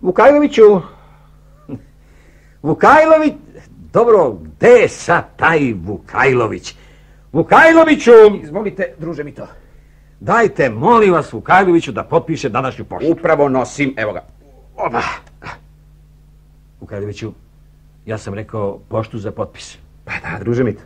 Vukajloviću, Vukajlović, dobro, gde je sad taj Vukajlović? Vukajloviću! Izvolite, druže mi to. Dajte, molim vas, Vukajloviću da potpiše današnju poštu. Upravo nosim, evo ga. Oba. Vukajloviću, ja sam rekao poštu za potpis. Pa da, druže mi to.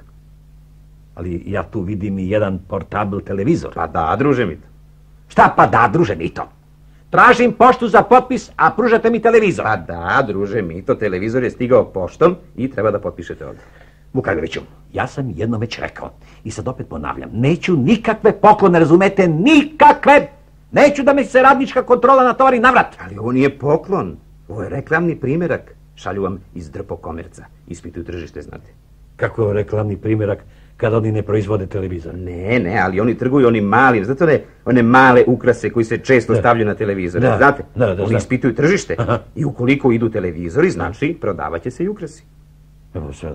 Ali ja tu vidim i jedan portabl televizor. Pa da, druže mi to. Šta pa da, druže mi to? Tražim poštu za potpis, a pružate mi televizor. Pa da, druže mi to. Televizor je stigao poštom i treba da potpišete ovdje. Vukajloviću, ja sam jedno već rekao i sad opet ponavljam, neću nikakve poklone, razumete, nikakve! Neću da mi se radnička kontrola natovari navrat. Ali ovo nije poklon, ovo je reklamni primjerak. Šalju vam iz Drpokomerca, ispituju tržište, znate. Kako je reklamni primjerak kada oni ne proizvode televizor? Ne, ali oni trguju onim malim, znate one male ukrase koji se često stavljaju na televizor, znate? Oni ispituju tržište. Aha. I ukoliko idu televizori, znači prodavat će se i ukrasi. Evo sad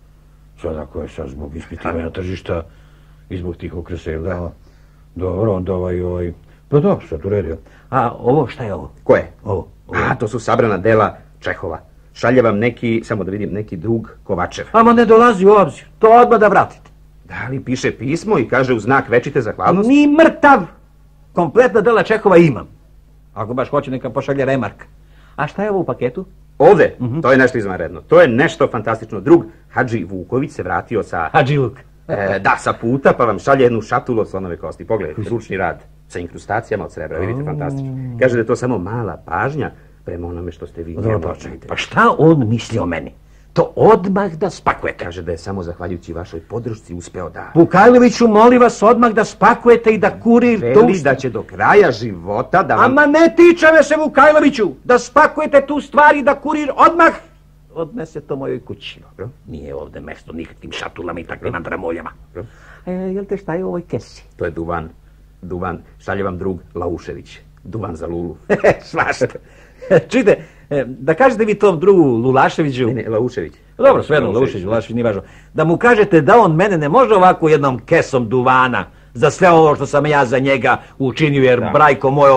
ako je sad zbog ispitivanja tržišta i zbog tih ukrasa, jel da? Dobro, onda pa da, sad uredio. A ovo, šta je ovo? Koje? Ovo. A, to su sabrana dela Čehova. Šalje vam neki, samo da vidim, neki drug Kovačev. Ama ne dolazi u obzir, to odmah da vratite. Da li piše pismo i kaže u znak večite zahvalnosti? Ni mrtav! Kompletna dela Čehova imam. Ako baš hoće, neka pošalje remark. A šta je ovo u paketu? Ovdje? To je nešto izvanredno. To je nešto fantastično. Drug Hadži Vuković se vratio sa... Hadži Vuk. Da, sa puta, pa vam šalje jednu šatulu od slonove kosti. Pogledajte, zvučni rad sa inkrustacijama od srebra, vidite, fantastično. Kaže da je to samo mala pažnja prema onome što ste vi njemu počinite. Pa šta on misli o meni? To odmah da spakujete. Kaže da je samo zahvaljujući vašoj podršci uspeo da... Vukajloviću, molim vas odmah da spakujete i da kurir... Veli da će do kraja života da vam... Ama ne tiče me se, Vukajloviću, da spakujete tu stvar i da kurir odmah odnese to mojoj kući. Dobro. Nije ovdje mesto nikakvim šatulama i takvim andramoljama. Jel te šta je u ovoj kesi? To je duvan. Duvan. Šalje vam drug Laušević. Duvan za Lulu. Svašta. Čujte, da kažete vi tom drugu Lulaševiću... Ne, Laušević. Dobro, svejedno, Laušević, nije važno. Da mu kažete da on mene ne može ovako jednom kesom duvana za sve ovo što sam ja za njega učinio, jer brajko moj,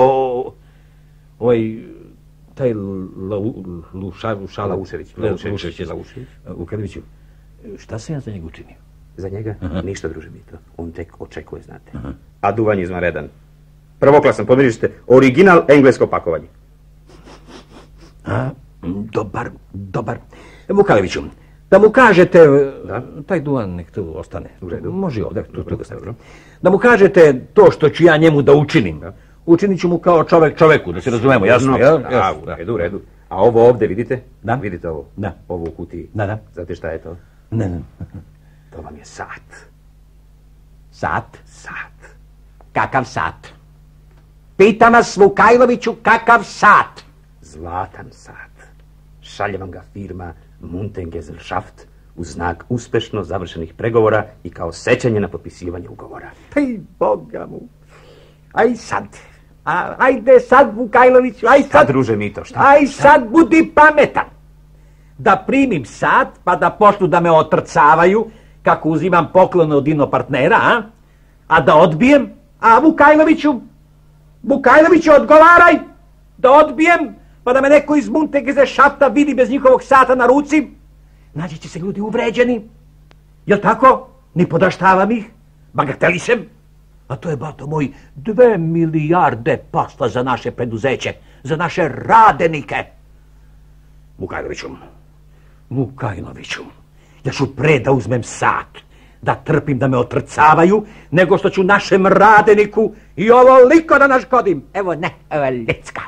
taj Laušević. Vukajloviću, šta sam ja za njega učinio? Za njega? Ništa, druže mi to. On tek očekuje, znate. A duvan je izvanredan. Prvoklasan, pomirište, original englesko pakovanje. Dobar. Vukajloviću, da mu kažete, taj duvan nek tu ostane. U redu. Može ovdje. Da mu kažete to što ću ja njemu da učinim. Učinit ću mu kao čovjek čoveku, da se razumemo, jasno? U redu. A ovo ovdje, vidite? Da. Vidite ovo? Da. Ovo u kutiji? Da. Znate šta je to? Ne. To vam je sat. Sat? Sat. Kakav sat? Pitam vas, Vukajloviću, kakav sat? Zlatan sat. Šalje vam ga firma Muntengesellschaft u znak uspešno završenih pregovora i kao sećanje na potpisivanje ugovora. Aj, Boga mu. Aj sad. Ajde sad, Vukajloviću, aj sad. Šta, druže Mito, šta? Aj sad, budi pametan. Da primim sat, pa da počnu da me otrcavaju kako uzimam poklone od inopartnera, a da odbijem? A Vukajloviću, odgovaraj! Da odbijem, pa da me neko iz Muntengesellschafta vidi bez njihovog sata na ruci? Naći će se ljudi uvređeni. Jel tako? Ni podaštavam ih. Bagatelišem. A to je, bato moj, 2 milijarde posla za naše preduzeće, za naše radenike. Vukajloviću, ja ću pre da uzmem sat, da trpim da me otrcavaju, nego što ću našem radeniku i ovoliko da naškodim. Evo licka.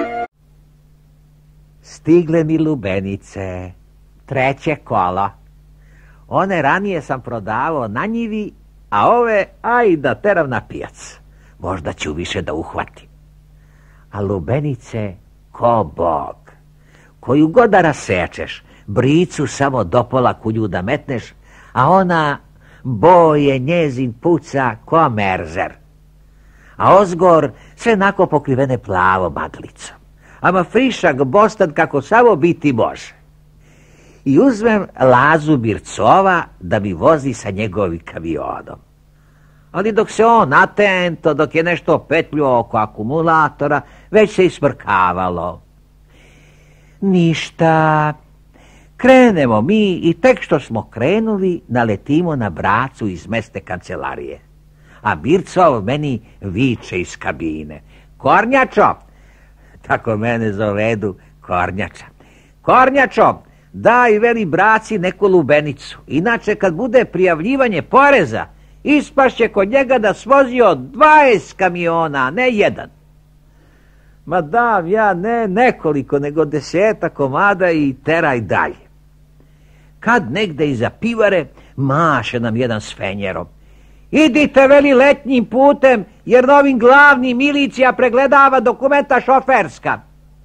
Stigle mi lubenice, 3. kolo. One ranije sam prodavao na njivi, a ove, aj da teram na pijac. Možda ću više da uhvatim. A lubenice, ko Bog. Koju god da rasečeš, bricu samo do pola kulju da metneš, a ona boje njezin puca ko merzer. A ozgor sve nako pokrivene plavo maglicom. Ama frišak bostan kako samo biti može. I uzmem Lazu Bircova da mi vozi sa njegovim kamionom. Ali dok se on atento, dok je nešto petljuo oko akumulatora, već se ismrkavalo. Ništa. Krenemo mi i tek što smo krenuli, naletimo na bracu iz mesne kancelarije. A Bircov meni viče iz kabine. Kornjačo! Tako mene zovedu Kornjača. Kornjačo, daj, veli braci, neku lubenicu. Inače, kad bude prijavljivanje poreza, ispašće kod njega da svozio 20 kamiona, a ne jedan. Ma dam ja ne nekoliko, nego 10 komada i teraj dalje. Kad negde iza pivare, maše nam jedan s fenjerom. Idite, veli, letnjim putem, jer novim glavnim milicija pregledava dokumenta šoferska.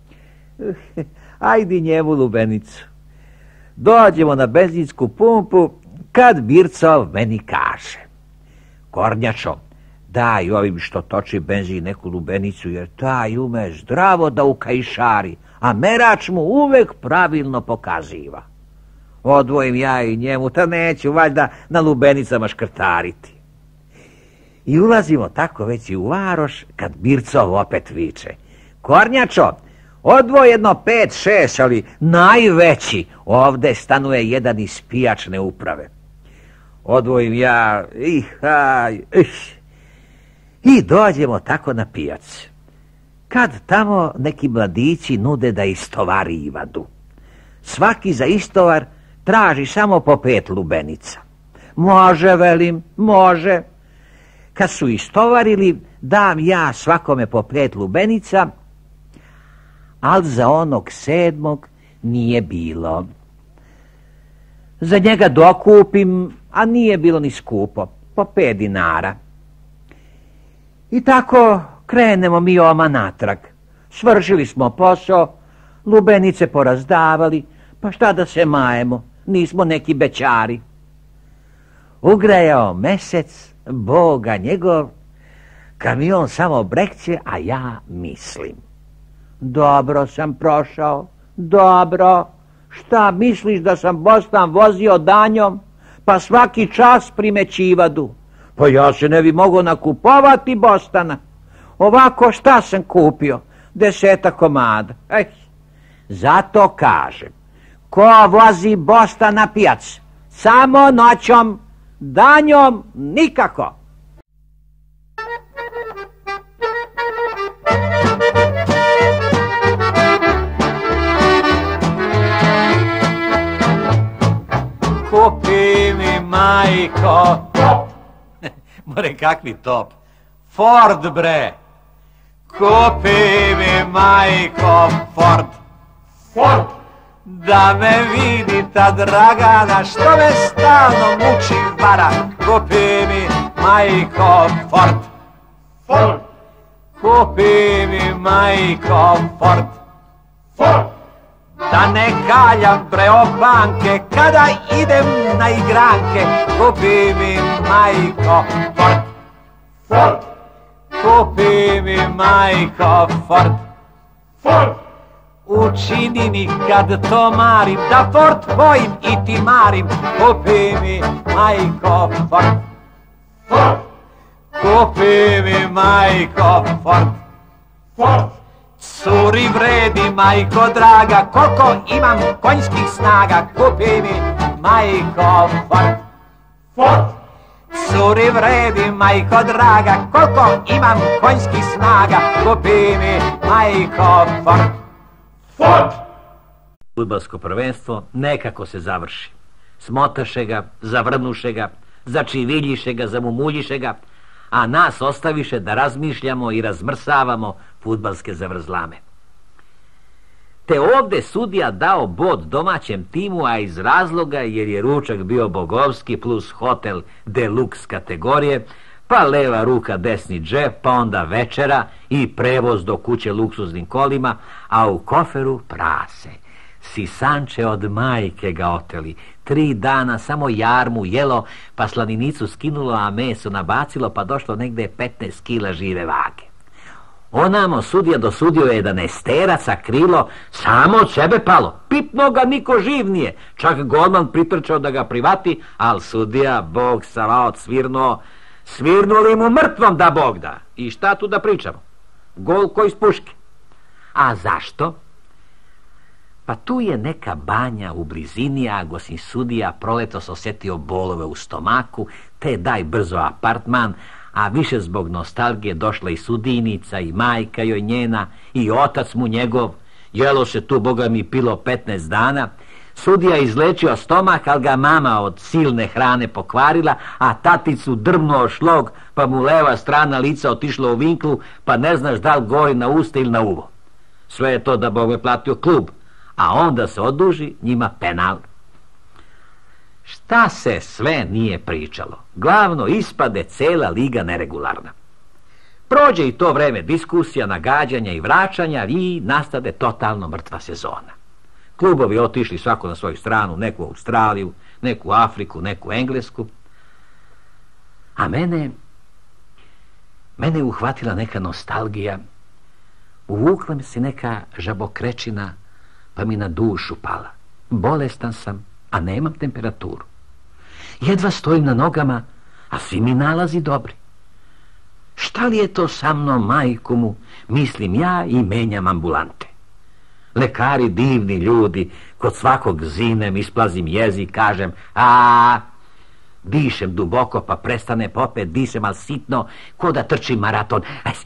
Ajdi njemu lubenicu. Dođemo na benzinsku pumpu, kad Bircov meni kaže. Kornjačo, daj ovim što toči benzin neku lubenicu, jer taj ume zdravo da ukajšari, a merač mu uvek pravilno pokaziva. Odvojim ja i njemu, ta neću valjda na lubenicama škrtariti. I ulazimo tako već i u varoš, kad Bircov opet viče. Kornjačo, odvoj jedno 5-6, ali najveći, ovde stanuje jedan iz pijačne uprave. Odvojim ja, i dođemo tako na pijac. Kad tamo neki mladići nude da istovari Ivadu. Svaki za istovar traži samo po 5 lubenica. Može, velim, može. Kad su istovarili, dam ja svakome po 5 lubenica, ali za onog 7. nije bilo. Za njega dokupim, a nije bilo ni skupo, po 5 dinara. I tako krenemo mi oma natrag. Svršili smo posao, lubenice porazdavali, pa šta da se majemo, nismo neki bećari. Ugrejao mesec, Boga njegov, kamion samo brekće, a ja mislim. Dobro sam prošao, dobro. Šta misliš da sam bostan vozio danjom, pa svaki čas primećivadu? Pa ja se ne bi mogao nakupovati bostana. Ovako šta sam kupio? 10 komada. Zato kažem, ko vozi bostan na pijac? Samo noćom, danjom nikako. Kupi mi, majko, top. More, kakvi top? Ford, bre. Kupi mi, majko, Ford. Ford. Da me vidi ta Dragana, što me stalno muči vara. Kupi mi, majko, Ford. Ford. Kupi mi, majko, Ford. Ford. Da ne kaljam, bre, o banke, kada idem na igranke. Kupi mi, majko, Ford. Ford. Kupi mi, majko, Ford. Ford. Učini mi kad to marim, da Ford tvojim i ti marim. Kupi mi, majko, Ford. Ford. Kupi mi, majko, Ford. Ford. Curi vredi, majko draga, koliko imam konjskih snaga. Kupi mi, majko, Ford. Ford. Curi vredi, majko draga, koliko imam konjskih snaga. Kupi mi, majko, Ford. Ford. Fudbalsko prvenstvo nekako se završi. Smotaše ga, zavrnuše ga, začiviljiše ga, zamumuljiše ga, a nas ostaviše da razmišljamo i razmrsavamo fudbalske zavrzlame. Te ovde sudija dao bod domaćem timu, a iz razloga jer je ručak bio bogovski plus hotel deluxe kategorije, pa leva ruka desni džep, pa onda večera i prevoz do kuće luksuznim kolima, a u koferu prase. Sisanče od majke ga oteli. 3 dana samo jarmu jelo, pa slaninicu skinulo, a meso nabacilo, pa došlo negde 15 kila žive vage. Onamo sudija dosudio je da nesteraca krilo samo od sebe palo. Pipno ga niko živ nije. Čak golman pritrčao da ga privati, al sudija, Bog salaot, svirnuli mu mrtvom da Bog da. I šta tu da pričamo? Gol ko iz puške. A zašto? Pa tu je neka banja u blizini, a gosim sudija proletos osjetio bolove u stomaku, te daj brzo apartman, a više zbog nostalgije došla i sudinica, i majka joj njena, i otac mu njegov. Jelo se tu, boga mi, pilo 15 dana. Sudija izlečio stomak, ali ga mama od silne hrane pokvarila, a taticu drmnuo šlog, pa mu leva strana lica otišla u vinklu, pa ne znaš da li gori na usta ili na uvo. Sve je to da Bog me platio klub, a onda se oduži, njima penal. Šta se sve nije pričalo? Glavno ispade cela liga neregularna. Prođe i to vreme diskusija, nagađanja i vraćanja i nastade totalno mrtva sezona. Klubovi otišli svako na svoju stranu, neku u Australiju, neku u Afriku, neku u Englesku. A mene je uhvatila neka nostalgija. Uvukla mi se neka žabokrečina, pa mi na dušu pala. Bolestan sam, a nemam temperaturu. Jedva stojim na nogama, a svi mi nalazi dobri. Šta li je to sa mnom, majku mu, mislim ja i menjam ambulante. Lekari divni ljudi, kod svakog zinem isplazim jezik, kažem dišem duboko, pa prestane, pa opet dišem, ali sitno, ko da trčim maraton.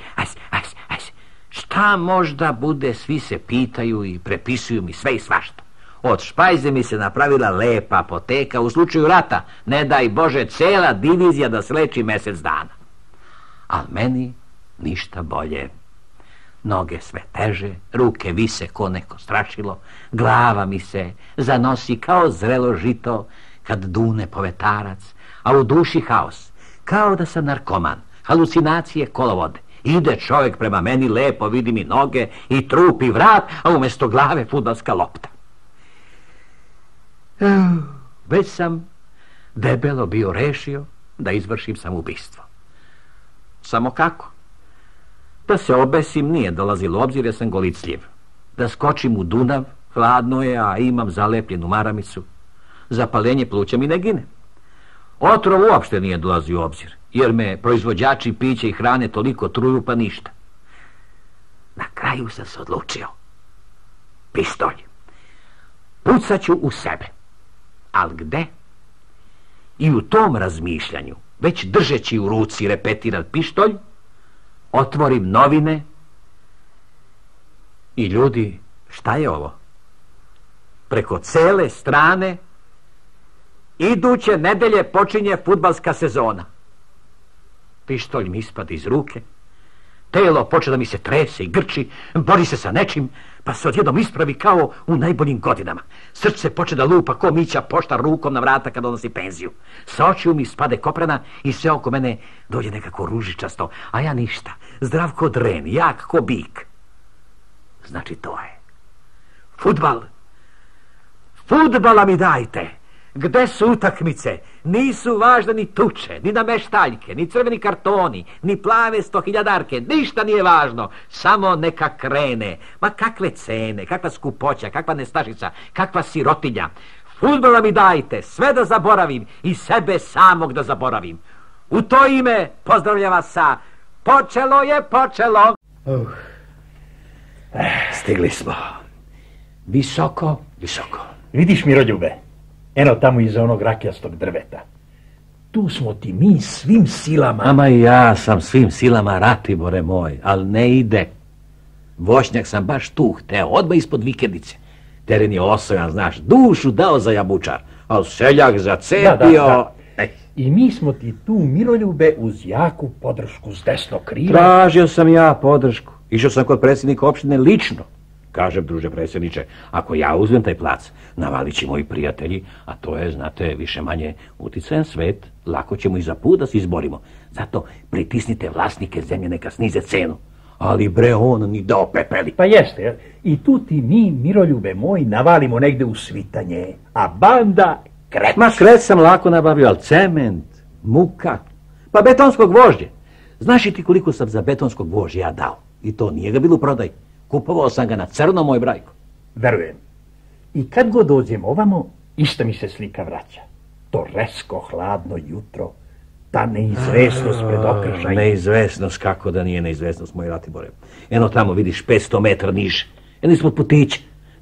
Šta možda bude, svi se pitaju i prepisuju mi sve i svašta. Od špajze mi se napravila lepa apoteka, u slučaju rata, ne daj Bože, cela divizija da se leči mjesec dana. Ali meni ništa bolje. Noge sve teže, ruke vise ko neko strašilo, glava mi se zanosi kao zrelo žito kad dune povetarac, a u duši haos, kao da sam narkoman, halucinacije kolovode. Ide čovjek prema meni, lepo vidi mi noge i trup i vrat, a umjesto glave fudbalska lopta. Već sam debelo bio rešio da izvršim samoubistvo. Samo kako? Da se obesim nije dolazilo u obzir, jer sam golicljiv. Da skočim u Dunav, hladno je, a imam zalepljenu maramicu. Zapaljenje pluća mi ne gine. Otrov uopšte nije dolazio u obzir, jer me proizvođači pića i hrane toliko truju, pa ništa. Na kraju sam se odlučio. Pištolj. Pucaću u sebe. Ali gde? I u tom razmišljanju, već držeći u ruci repetiran pištolj, otvorim novine i ljudi, šta je ovo? Preko cele strane iduće nedelje počinje fudbalska sezona. Pištolj mi ispada iz ruke, telo počne da mi se trese i grči, bori se sa nečim, pa se odjednom ispravi kao u najboljim godinama. Srce počne da lupa ko Mića poštar rukom na vrata kad donosi penziju. Sa očiju mi spade koprena i sve oko mene dođe nekako ružičasto, a ja ništa, zdrav ko dren, jak ko bik. Znači to je fudbal. Fudbala mi dajte. Gde su utakmice? Nisu važne ni tuče, ni nameštaljke, ni crveni kartoni, ni plave 100.000-arke, ništa nije važno, samo neka krene. Ma kakve cene, kakva skupoća, kakva nestašica, kakva sirotinja. Fudbala mi dajte, sve da zaboravim i sebe samog da zaboravim. U to ime pozdravljam vas sa počelo je počelo. Stigli smo. Visoko, visoko. Vidiš, Miroljube, eno tamo iza onog rakijastog drveta. Tu smo ti mi svim silama. Ama i ja sam svim silama, Ratibore moj, ali ne ide. Vošnjak sam baš tu hteo, odmah ispod vikendice. Teren je osojan, znaš, dušu dao za jabučar, ali seljak zacepio. Da. I mi smo ti tu, Miroljube, uz jaku podršku s desnog krila. Tražio sam ja podršku. Išao sam kod predsjednika opštine lično. Kažem, druže predsjedniče, ako ja uzmem taj plac, navalit će moji prijatelji, a to je, znate, više manje uticajan svet, lako ćemo i za put da se izborimo. Zato pritisnite vlasnike zemlje, neka snize cenu. Ali bre, on ni da opepeli. Pa jeste, i tu ti mi, Miroljube moj, navalimo negde u svitanje, a banda kreć. Ma kreć sam lako nabavio, ali cement, muka, pa betonskog gvožđe. Znaš i ti koliko sam za betonskog gvožđe ja dao? I to nije ga bilo u prodaj. Kupovao sam ga na crno, moj brajko. Verujem. I kad god dođem ovamo, ista mi se slika vraća. To resko, hladno jutro, ta neizvesnost pred okršajem. Neizvesnost, kako da nije neizvesnost, moj Ratibore. Eno tamo vidiš 500 metra niže. Eno ispod putića.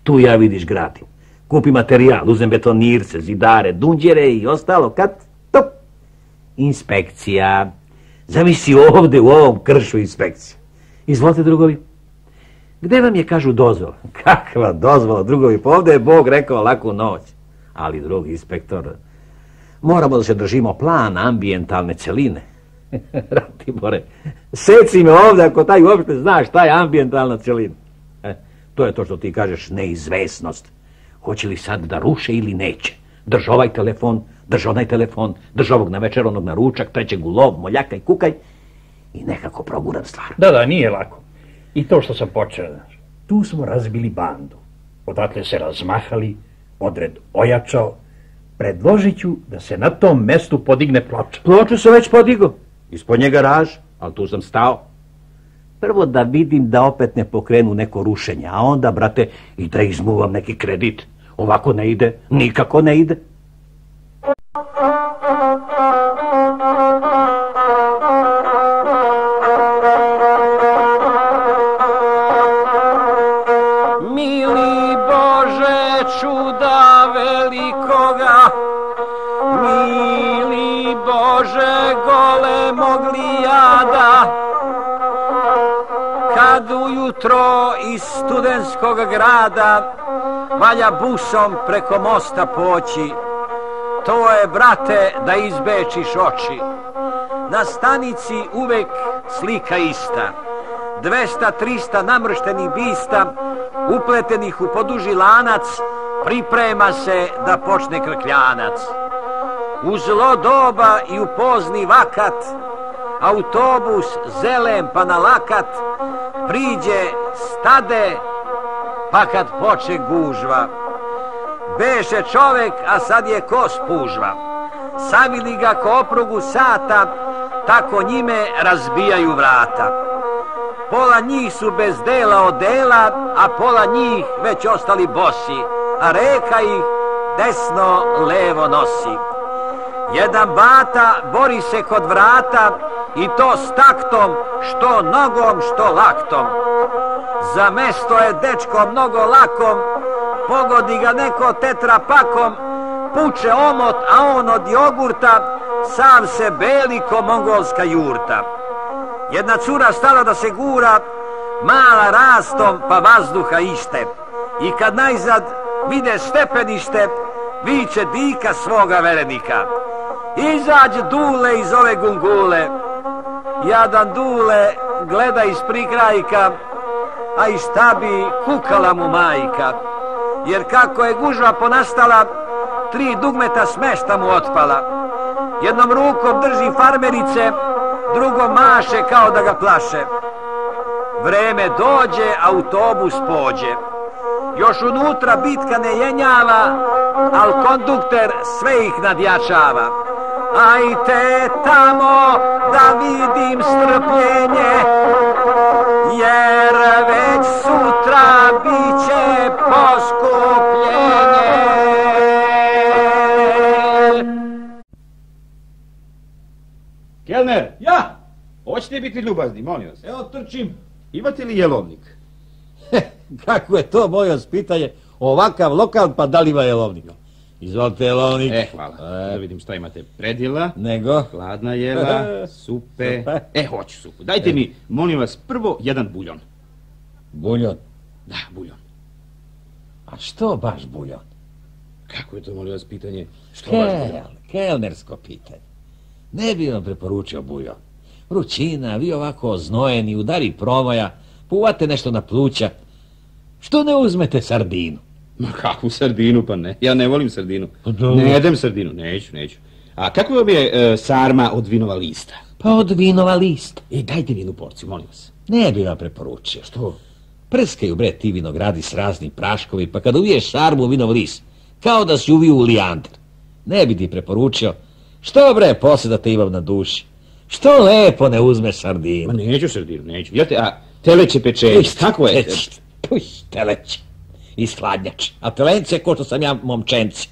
Tu ja vidiš gradim. Kupi materijal, uzem betonirce, zidare, dunđere i ostalo, kad top. Inspekcija. Zamisli ovdje u ovom kršu inspekcija. Izvolite, drugovi. Gde vam je, kažu, dozvola? Kakva dozvola, drugovi? Pa ovdje je Bog rekao laku noć. Ali, drugi inspektor, moramo da se držimo plan ambijentalne celine. Ratibore, seci me ovdje ako taj uopšte znaš šta je ambijentalna celina. To je to što ti kažeš neizvesnost. Hoće li sad da ruše ili neće? Drž ovaj telefon, drž onaj telefon, drž ovog na večer, onog na ručak, trećeg u lov, moljakaj, kukaj i nekako proguram stvar. Da, nije lako. I to što sam počeo, tu smo razbili bandu. Odatle se razmahali, odred ojačao. Predložit ću da se na tom mestu podigne ploča. Ploču sam već podigao. Ispod njega raž, ali tu sam stao. Prvo da vidim da opet ne pokrenu neko rušenje, a onda, brate, i da izmuvam neki kredit. Ovako ne ide, nikako ne ide. Mili Bože čuda velikoga, mili Bože golemog lijada, kad ujutro iz studentskog grada valja busom preko mosta poći, to je, brate, da izbečiš oči. Na stanici uvek slika ista, 200-300 namrštenih bista, upletenih u poduži lanac, priprema se da počne krkljanac. U zlo doba i u pozni vakat, autobus zelen pa na lakat, priđe, stade, pa kad poče gužva. Beše čovek, a sad je ko spužva. Savili ga ko oprugu sata, tako njime razbijaju vrata. Pola njih su bez dela od dela, a pola njih već ostali bosi, a reka ih desno levo nosi. Jedan bata bori se kod vrata, i to s taktom, što nogom, što laktom. Za mesto je dečko mnogo lakom, pogodi ga neko tetrapakom, puče omot, a on od jogurta sam se beli ko mongolska jurta. Jedna cura stala da se gura, mala rastom pa vazduha ište, i kad najzad vide stepenište, viče dika svoga verenika: izađ Dule iz ove gungule. Jadan Dule gleda iz prikrajka, a i šta bi kukala mu majka, jer kako je gužva ponastala, 3 dugmeta smešta mu otpala. Jednom rukom drži farmerice, drugom maše kao da ga plaše. Vreme dođe, autobus pođe. Još unutra bitka ne jenjava, al kondukter sve ih nadjačava. Ajte tamo da vidim strpljenje, jer već sutra biće poskupljenje. Kelner! Ja! Hoćete biti ljubazni, molim vas. Evo trčim. Imate li jelovnik? Kako je to, moje pitanje, ovakav lokal pa da li ima jelovnik? Izvolite jelovnik. Hvala. Da vidim šta imate. Predjela. Nego? Hladna jela, supe. Hoću supu. Dajte mi, molim vas, prvo jedan buljon. Buljon? Da, buljon. A što baš buljon? Kako je to, molim vas, pitanje? Što baš buljon? Kelnersko pitanje. Ne bi vam preporučio buljon. Vrućina, vi ovako znojeni, udari promaja, puvate nešto na pluća. Što ne uzmete sardinu? Ma kakvu sardinu, pa ne. Ja ne volim sardinu. Ne jedem sardinu, neću. A kako vam je sarma od vinova lista? Pa od vinova lista. Dajte mi jednu porciju, molim vas. Ne bi vam preporučio. Što? Prskaju, bre, ti vinogradi s raznim praškovi, pa kad uviješ sarmu u vinov list, kao da si uvio u lijanter. Ne bi ti preporučio. Što, bre, posle da te imam na duši? Što lepo ne uzmeš sardinu? Ma neću sardinu, neću. Jel te, a teleće pečenje, kako je? Teleće. I hladnjač. A telence ko što sam ja momčenci.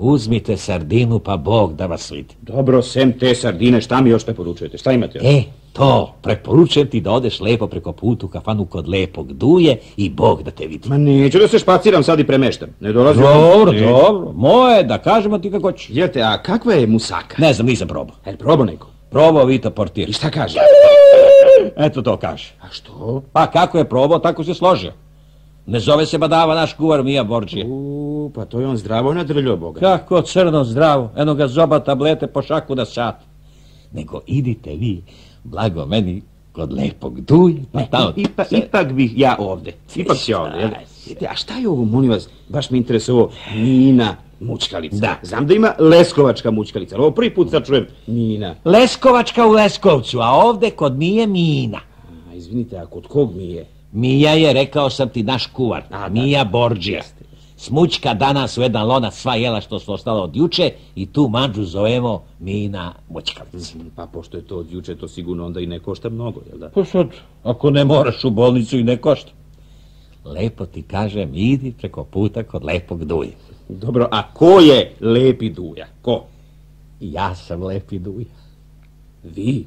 Uzmite sardinu pa Bog da vas vidi. Dobro, sem te sardine, šta mi još preporučujete? Šta imate još? To, preporučujem ti da odeš lepo preko puta u kafanu kod lepog Duje i Bog da te vidi. Ma neću da se špaciram sad i premeštam. Ne dolazi. Dobro. Moje, da kažemo ti kako ćeš. Jel te, a kakva je musaka? Ne znam, nisam probao. Probao neko? Probao Vito Portir. I šta kaže? Eto to kaže. A što? Pa kako je probao, tako se složio. Ne zove se badava naš kuvar Mija Borđije. Pa to je on zdravo nadrljao, Boga. Kako crno zdravo, eno ga zoba tablete po šaku na sat. Nego idite vi, blago meni, kod lepog Duje. Ipak bih ja ovde. Ipak si ovde, jel? A šta je ovo, molim vas, baš me interesuje ovo Nina mučkalica. Da. Znam da ima Leskovačka mučkalica, ali ovo prvi put sad čujem Nina. Leskovačka u Leskovcu, a ovde kod Mije Mina. Izvinite, a kod kog Mije? Mija je, rekao sam ti, naš kuvar, Mija Borđija. Smućka danas u jedan lonac sva jela što su ostalo od juče i tu manđu zovemo Mina mučkalica. Pa pošto je to od juče, to sigurno onda i ne košta mnogo, jel da? Pa sad, ako ne moraš u bolnicu i ne košta. Lepo ti kažem, idi preko puta kod lepog Duje. Dobro, a ko je lepi Duja? Ko? Ja sam lepi Duja. Vi?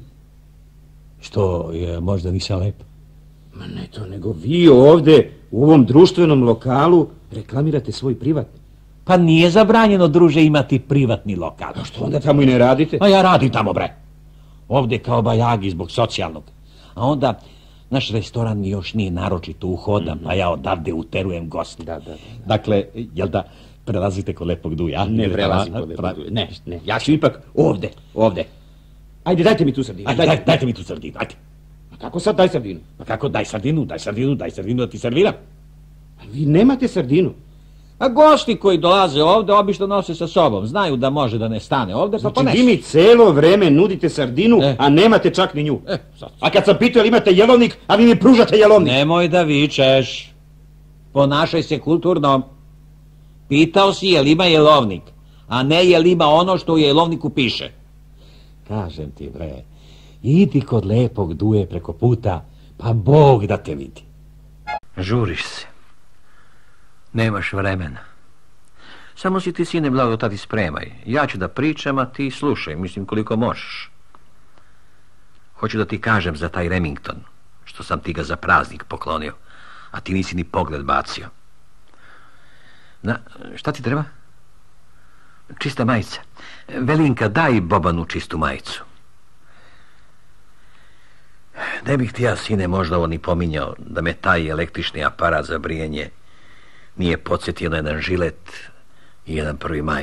Što, možda nisam lep? Ma ne to, nego vi ovde u ovom društvenom lokalu reklamirate svoj privatni. Pa nije zabranjeno, druže, imati privatni lokal. A što onda tamo i ne radite? A ja radim tamo, bre. Ovde kao bajagi zbog socijalnog. A onda, naš restoran mi još nije naročito uhodan, pa ja odavde uterujem gosti. Da. Dakle, jel da prelazite kod lepog Duja? Ne prelazim kod lepog Duja, ne. Ja ću ipak ovde. Ajde, dajte mi tu sardinu. Dajte mi tu sardinu, ajde. Kako sad daj sardinu? Pa kako daj sardinu da ti serviram? Vi nemate sardinu? A gosti koji dolaze ovde obično nose sa sobom, znaju da može da ne stane ovde, pa ponese. Vi mi celo vreme nudite sardinu, a nemate čak ni nju. A kad sam pitao jel imate jelovnik, a vi mi pružate jelovnik. Nemoj da vičeš. Ponašaj se kulturno. Pitao si jel ima jelovnik, a ne jel ima ono što u jelovniku piše. Kažem ti, bre, idi kod lepog Duje preko puta, pa Bog da te vidi. Žuriš se. Nemaš vremena. Samo si ti, sine, blago tati spremaj. Ja ću da pričam, a ti slušaj, mislim koliko možeš. Hoću da ti kažem za taj Remington, što sam ti ga za praznik poklonio, a ti nisi ni pogled bacio. Šta ti treba? Čista majica. Velinka, daj Bobanu čistu majicu. Ne bih ti ja, sine, možda ovo ni pominjao, da me taj električni aparat za brijanje nije podsjetio na jedan žilet i jedan 1. maj.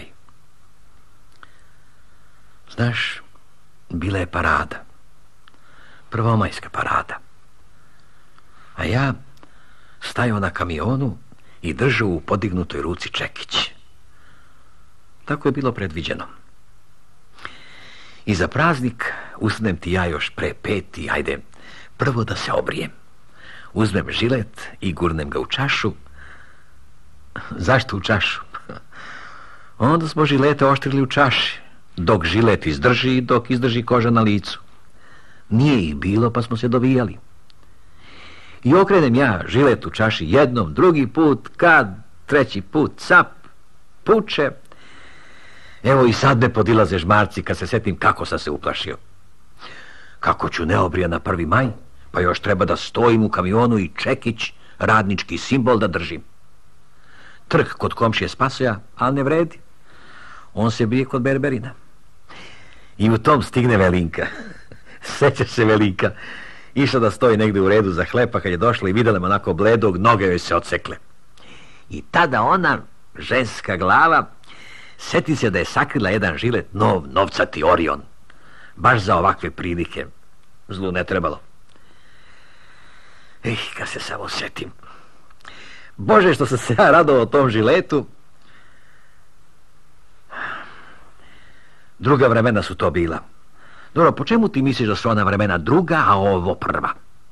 Znaš, bila je parada. Prvomajska parada. A ja stajao na kamionu i držao u podignutoj ruci čekić. Tako je bilo predviđeno. I za praznik usnem ti ja još pre 5, ajde, prvo da se obrijem. Uzmem žilet i gurnem ga u čašu. Zašto u čašu? Onda smo žilete oštrili u čaši, dok žilet izdrži i dok izdrži koža na licu. Nije ih bilo, pa smo se dovijali. I okrenem ja žilet u čaši jednom, drugi put, kad, 3. put, cap, puče. Evo i sad me podilaze žmarci kad se setim kako sam se uplašio. Kako ću neobrijan na 1. maj, pa još treba da stojim u kamionu i čekić, radnički simbol da držim. Trg kod komšije Spasoja, ali ne vredi. On se bije kod berberina. I u tom stigne Velinka. Sećaš se Velinka. Išla da stoji negde u redu za hleb, pa kad je došla i videla me onako bledog, noge joj se odsekle. I tada ona, ženska glava, seti se da je sakrila jedan žilet novcati Orion. Baš za ovakve prilike. Zlu ne trebalo. Kad se samo setim. Bože, što sam se ja radovao tom žiletu. Druga vremena su to bila. Dobro, po čemu ti misliš da su ona vremena druga, a ovo prva?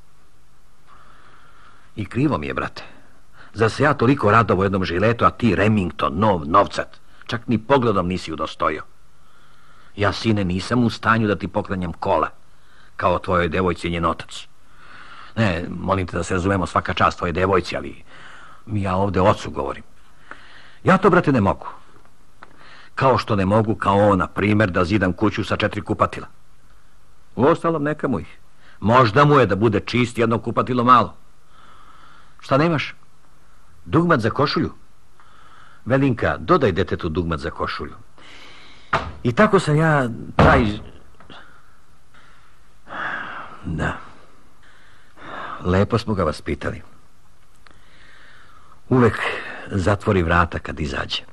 I krivo mi je, brate. Zar se ja toliko radovao jednom žiletu, a ti Remington, novcat, čak ni pogledom nisi udostojio. Ja, sine, nisam u stanju da ti poklanjam kola, kao tvojoj devojci i njen otac. Ne, molim te da se razumemo, svaka čast tvojoj devojci, ali ja ovde ocu govorim. Ja to, brate, ne mogu. Kao što ne mogu, kao on, na primjer, da zidam kuću sa 4 kupatila. Uostalom, neka mu ih. Možda mu je da bude čist jedno kupatilo malo. Šta nemaš? Dugmat za košulju? Velinka, dodaj detetu dugmat za košulju. I tako sam ja taj... Da. Lepo smo ga vaspitali. Uvek zatvori vrata kad izađe.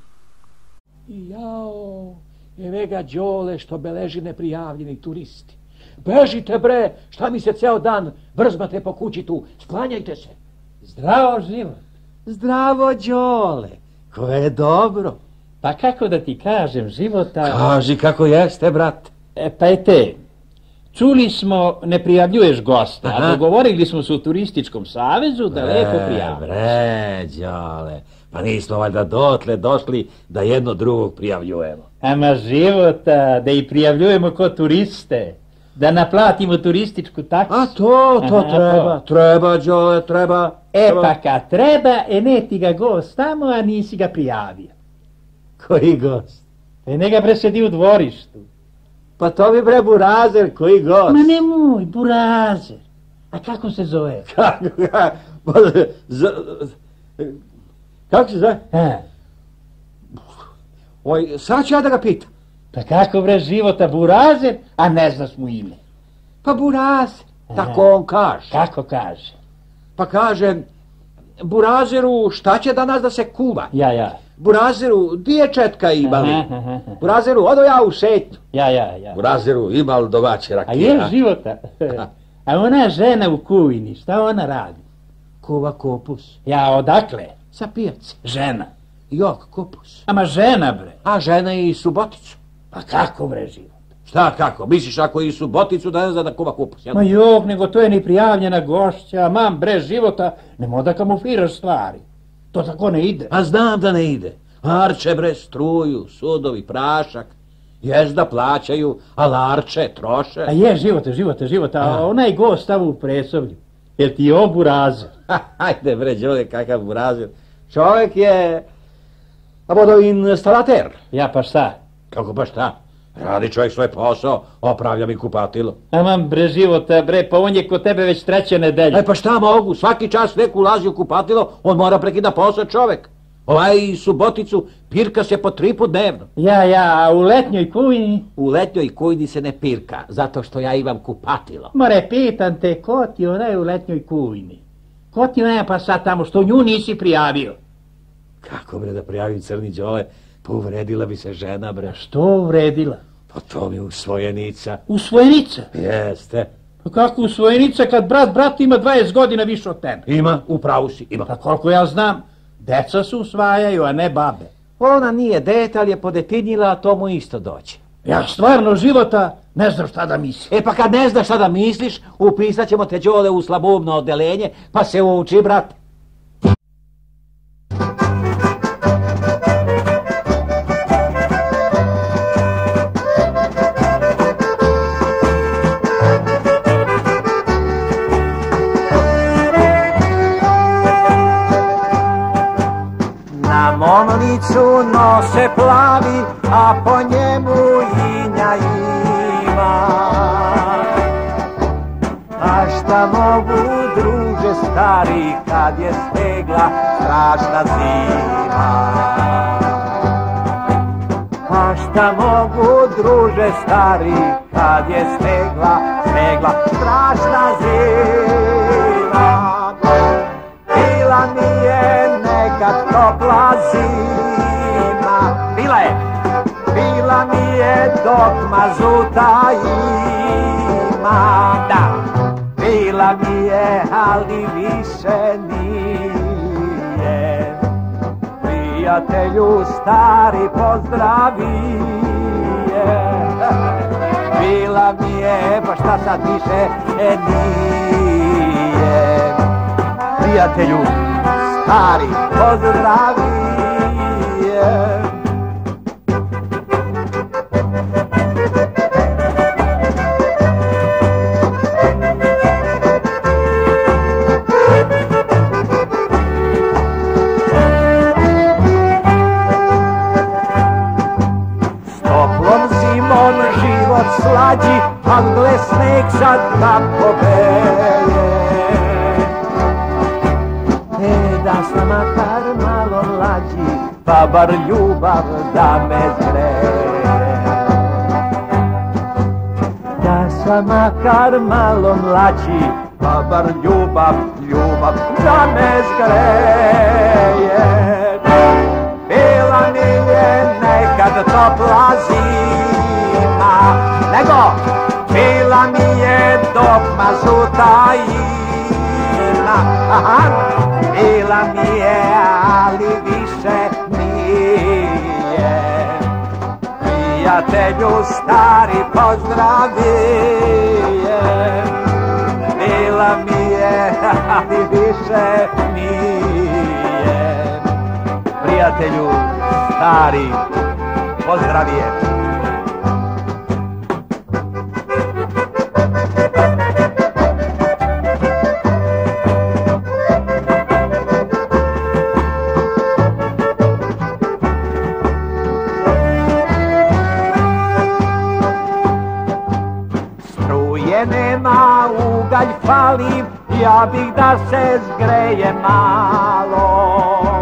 Jao, eve ga Đole što beleži neprijavljeni turisti. Bežite bre, šta mi se ceo dan vrzmate po kući tu, sklanjajte se. Zdravo, život. Zdravo, Đole, ko je dobro. Pa kako da ti kažem, života... Kaži kako jeste, brate. Pa ete, čuli smo, ne prijavljuješ gosta, a dogovorili smo se u turističkom savezu da lepo prijavljuješ. Bre, Đole, pa nismo valjda dotle došli da jedno drugog prijavljujemo. Ama života, da i prijavljujemo ko turiste, da naplatimo turističku taksu. A to treba, Đole, treba. Pa kad treba, ne ti ga gost tamo, a nisi ga prijavio. Koji gost? Ne bre sedi u dvorištu. Pa to mi bre Burazer, koji gost? Ma nemoj, Burazer. A kako se zove? Kako se zove? Sad ću ja da ga pitam. Pa kako bre života Burazer, a ne znaš mu ime? Pa Burazer, tako on kaže. Kako kaže? Pa kaže, Burazeru, šta će danas da se kuva? Ja. Burazeru, di je četka imali? Burazeru, odo ja u šetnju. Ja. Burazeru, imal domaće rakije. A je života. A ona žena u kuvini, šta ona radi? Kuva kupus. Ja, odakle? Sa pijace. Žena. Jok, kupus. Ama žena bre. A žena i suboticu. Pa kako bre život? Šta kako? Misliš ako i suboticu da ne zna da kuva kupus? Ma jok, nego to je ni prijavljena gošća. Mam bre života, nemoj da kamufliraš stvari. To tako ne ide. A znam da ne ide. Arče bre struju, sudovi, prašak. Jest da plaćaju, a larče, troše. A je, života. A onaj gost tamo u Presovlju. Jel ti je on Burazer? Ajde bre, Đole, kakav Burazer. Čovjek je vodoinstalater. Ja, pa šta? Kako pa šta? Radi čovjek svoj posao, opravlja mi kupatilo. Amam bre života, bre, pa on je kod tebe već 3. nedelja. Pa šta mogu, svaki čas neko ulazi u kupatilo, on mora prekida posao čovjek. Ovaj suboticu pirka se po 3 put dnevno. Ja, a u letnjoj kujni? U letnjoj kujni se ne pirka, zato što ja imam kupatilo. More, pitan te, ko ti onaj u letnjoj kujni? Ko ti onaj pa sad tamo, što nju nisi prijavio? Kako bre da prijavim Crni Đole? Pa uvredila bi se žena bre. Što uvredila? Pa to mi usvojenica. Usvojenica? Jeste. Pa kako usvojenica kad brat ima 20 godina više od tebe? Ima, upravo si, ima. Pa koliko ja znam, deca se usvajaju, a ne babe. Ona nije dete, ali je podetinjila, a to mu isto dođe. Ja stvarno života ne znam šta da mislim. Pa kad ne znaš šta da misliš, upisat ćemo te Đole u slabobno odelenje, pa se uči, brate. Momnicu nose plavi, a po njemu inja ima. A šta mogu, druže stari, kad je stegla strašna zima? A šta mogu, druže stari, kad je stegla strašna zima? Bila mi je nekad topla zima, bila mi je dok mazuta ima, da, bila mi je, ali više nije. Prijatelju stari pozdravije, bila mi je, pa šta sad više nije. Prijatelju stari pozdravije. S toplom zimom život slađi, al gle sneg sad da pobedi. Da sam makar malo mlađi, pa bar ljubav da me zgreje. Da sam makar malo mlađi, pa bar ljubav da me zgreje. Bila mi je nekad topla zima, nego bila mi je dok mazuta ima. Aha, bila mi je, ali više nije. Prijatelju stari pozdravije. Bila mi je, ali više nije. Prijatelju stari pozdravije. Nema, ugalj fali, ja bih da se zgreje malo.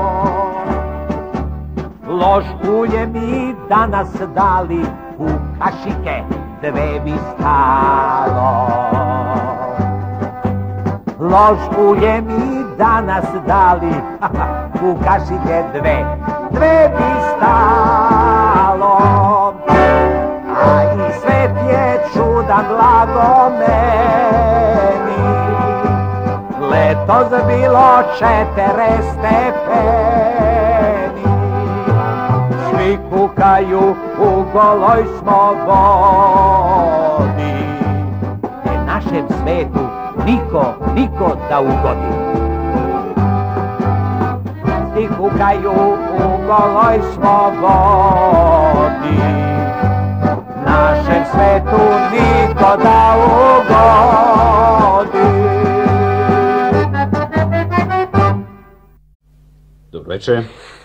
Lož ulje mi danas dali, u kašike dve bi stalo. Lož ulje mi danas dali, u kašike dve bi stalo. A i svet je čudan blago meni, letos bilo 40 stepeni. Svi kukaju, u goloj smo vodi, jer našem svetu niko da ugodi. Svi kukaju, u goloj smo vodi, našem svetu niko da ugodi. Dobro večer.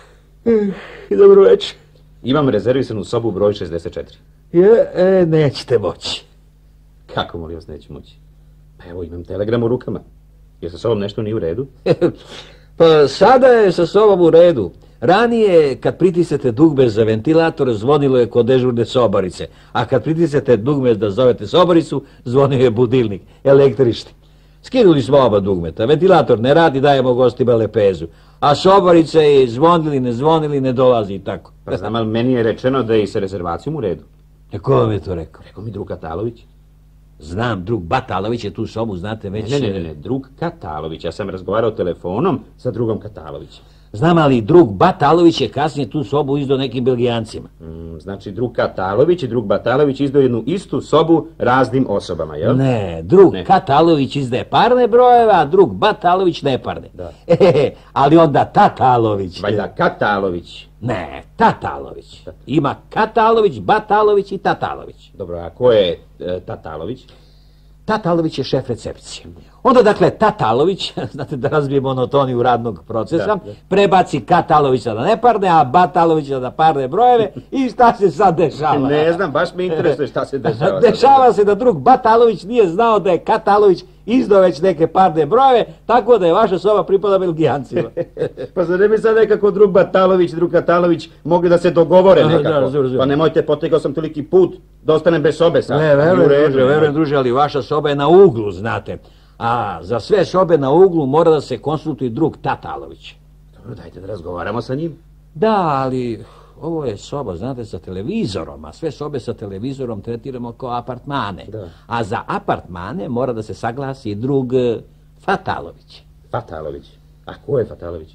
Dobro večer. Imam rezervisanu sobu broj 64. Nećete moći. Kako, molim vas, neću moći? Pa evo, imam telegram u rukama. Jer sa sobom nešto nije u redu? Pa sada je sa sobom u redu. Ranije, kad pritisnete dugme za ventilator, zvonilo je kod dežurne sobarice. A kad pritisnete dugme da zovete sobaricu, zvonio je budilnik, električni. Skinuli smo oba dugmeta. Ventilator ne radi, dajemo gostima lepezu. A sobarice je zvonili, ne dolazi i tako. Pa znam, ali meni je rečeno da je i sa rezervacijom u redu. Ko vam je to rekao? Rekao mi drug Katalović. Znam, drug Batalović je tu sobu, znate već... Ne, drug Katalović. Ja sam razgovarao telefonom sa drugom Katalovićem. Znam, ali drug Batalović je kasnije tu sobu izdao nekim Belgijancima. Znači, drug Katalović i drug Batalović izdao jednu istu sobu raznim osobama, jel? Ne, drug Katalović izdaje parne brojeve, a drug Batalović neparne. Da. Ali onda Tatalović... Valjda Katalović. Ne, Tatalović. Ima Katalović, Batalović i Tatalović. Dobro, a ko je Tatalović? Tatalović je šef recepcije. Onda, dakle, Tatalović, znate da razbije monotoniju radnog procesa, prebaci Katalovića na neparne, a Batalovića na parne brojeve i šta se sad dešava? Ne znam, baš me interesuje šta se dešava. Dešava se da drug Batalović nije znao da je Katalović izdao već neke parne brojeve, tako da je vaša soba pripada Belgijancima. Pa zar ne bi sad nekako drug Batalović i drug Katalović mogli da se dogovore nekako? Pa nemojte, potegao sam toliki put da ostanem bez sobe sad. Ne, verujem druže, ali vaša soba je na uglu, znate. A za sve sobe na uglu mora da se konsultuje drug Tatalović. Dobro, dajte da razgovaramo sa njim. Da, ali ovo je soba, znate, sa televizorom, a sve sobe sa televizorom tretiramo kao apartmane. Da. A za apartmane mora da se saglasi drug Fatalović. Fatalović? A ko je Fatalović?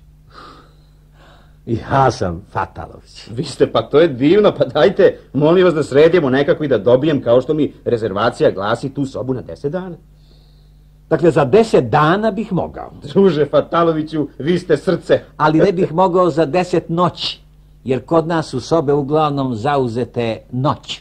Ja sam Fatalović. Vi ste, pa to je divno, pa dajte, molim vas da sredimo nekako i da dobijem, kao što mi rezervacija glasi, tu sobu na 10 dana. Dakle, za 10 dana bih mogao. Druže Fataloviću, vi ste srce. Ali ne bih mogao za 10 noći, jer kod nas su sobe uglavnom zauzete noć.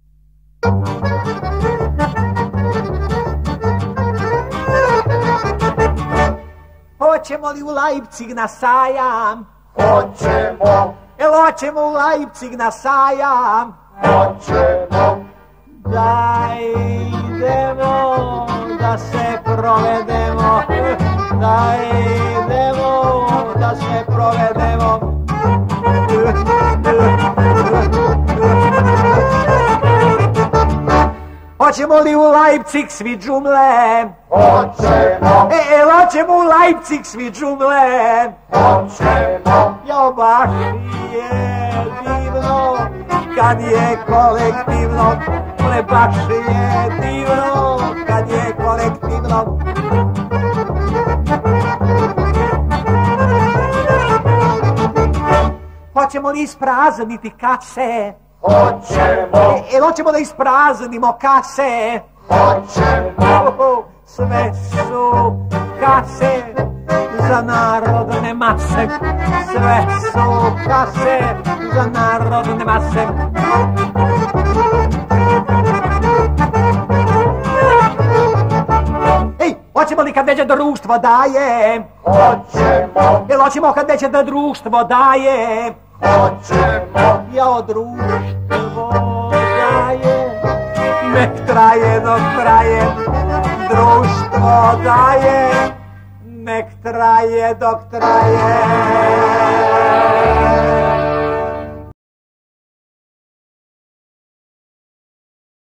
Hoćemo li u Leipzig na sajam? Hoćemo. Hoćemo u Leipzig na sajam? Hoćemo. Da idemo, da se provedemo, da idemo, se provedemo. Hoćemo li u Leipzig svi džumle? Hoćemo. Hoćemo u Leipzig svi džumle? Hoćemo. Jo, baš je divno kad je kolektivno. Baš je divno kad je kolektivno. Hoćemo li isprazniti kase? Hoćemo. Hoćemo da ispraznimo kase? Hoćemo. Sve su kase za narodne mase. Sve su kase za narodne mase. Hoćemo li kad već da društvo daje? Hoćemo. Hoćemo kad već da društvo daje? Hoćemo. Jo, društvo daje, nek traje dok traje. Društvo daje, nek traje dok traje.